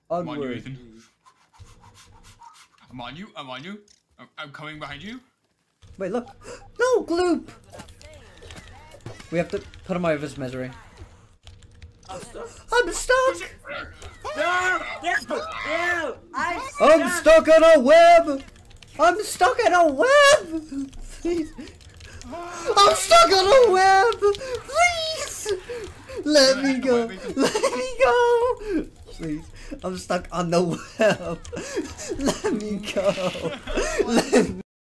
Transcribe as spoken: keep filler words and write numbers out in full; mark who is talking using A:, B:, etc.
A: I'm on you,
B: Ethan. I'm on you. I'm on you. I'm, I'm coming behind you.
A: Wait, look. No, Gloop! We have to put him out of his misery.
C: I'm stuck.
A: I'm stuck!
C: No! No! No! I'm stuck!
A: I'm stuck in a web! I'm stuck in a web! Please. I'm stuck in a web! Please! Let me go! Let me go! Please. I'm stuck on the web. Let me go. Let me